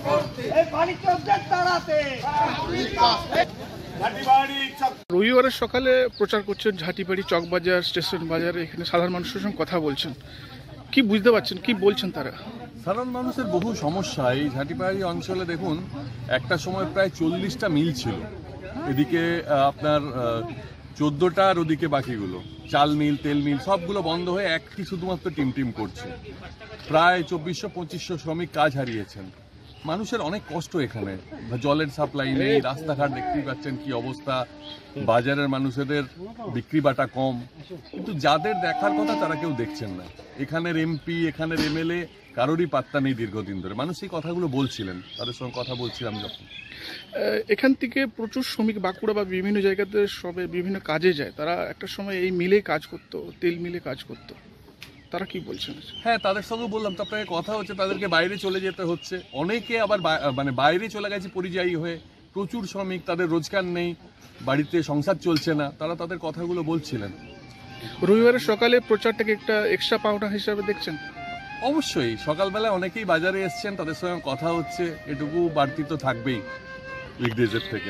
রবিবারের সকালে প্রচার করছেন ঝাঁটিবাড়ি চকবাজার স্টেশন বাজারে, এখানে সাধারণ মানুষের সঙ্গে কথা বলছেন, কি বুঝতে পারছেন, কি বলছেন তারা? সাধারণ মানুষের বহু সমস্যা এই ঝাঁটিবাড়ি অঞ্চলে। দেখুন, একটা সময় প্রায় 40টা মিল ছিল, এদিকে আপনার 14টা আর ওদিকে বাকিগুলো চাল মিল, তেল মিল সবগুলো বন্ধ হয়ে একটি শুধুমাত্র টিম করছে। প্রায় 2400-2500 শ্রমিক কাজ হারিয়েছেন। মানুষের অনেক কষ্ট এখানে, জলের সাপ্লাই নেই, রাস্তাঘাট দেখতেই পাচ্ছেন কি অবস্থা, বাজারের মানুষদের বিক্রি বাটা কম, কিন্তু যাদের দেখার কথা তারা কেউ দেখছেন না। এখানের এমপি, এখানের এমএলএ কারোরই পাত্তা নেই দীর্ঘদিন ধরে। মানুষ এই কথাগুলো বলছিলেন, তাদের সঙ্গে কথা বলছিলাম যখন। এখান থেকে প্রচুর শ্রমিক বাঁকুড়া বা বিভিন্ন জায়গাতে সবে বিভিন্ন কাজে যায়, তারা একটা সময় এই মিলে কাজ করতো, তেল মিলে কাজ করতো, তারা কি বলছেন? হ্যাঁ, তাদের সঙ্গে বললাম তো আপনাকে, কথা হচ্ছে তাদেরকে বাইরে চলে যেতে হচ্ছে। অনেকে আবার মানে বাইরে চলে গেছে পরিযায়ী হয়ে। প্রচুর শ্রমিক, তাদের রোজগার নেই, বাড়িতে সংসার চলছে না, তারা তাদের কথাগুলো বলছিলেন। রবিবারের সকালে প্রচারটাকে একটা এক্সট্রা পাওনা হিসাবে দেখছেন? অবশ্যই, সকালবেলা অনেকেই বাজারে এসছেন, তাদের সঙ্গে কথা হচ্ছে, এটুকু বাড়তি তো থাকবেই উইকডেজের থেকে।